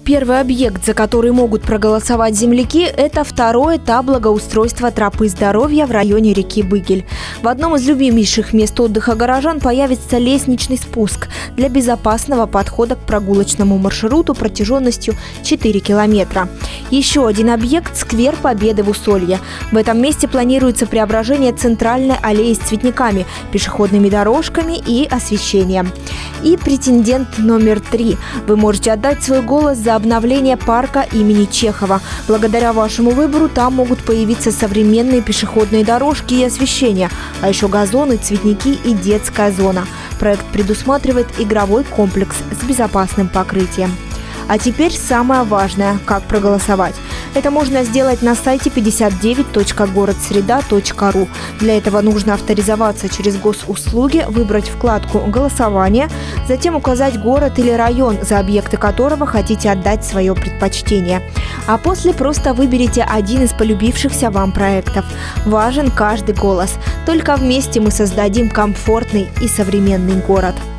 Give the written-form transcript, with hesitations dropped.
Первый объект, за который могут проголосовать земляки, это второй этап благоустройства тропы здоровья в районе реки Быгель. В одном из любимейших мест отдыха горожан появится лестничный спуск для безопасного подхода к прогулочному маршруту протяженностью 4 километра. Еще один объект – сквер Победы в Усолье. В этом месте планируется преображение центральной аллеи с цветниками, пешеходными дорожками и освещением. И претендент номер 3. Вы можете отдать свой голос за обновление парка имени Чехова. Благодаря вашему выбору там могут появиться современные пешеходные дорожки и освещение, а еще газоны, цветники и детская зона. Проект предусматривает игровой комплекс с безопасным покрытием. А теперь самое важное – как проголосовать. Это можно сделать на сайте 59.городсреда.ру. Для этого нужно авторизоваться через госуслуги, выбрать вкладку «Голосование», затем указать город или район, за объекты которого хотите отдать свое предпочтение. А после просто выберите один из полюбившихся вам проектов. Важен каждый голос. Только вместе мы создадим комфортный и современный город.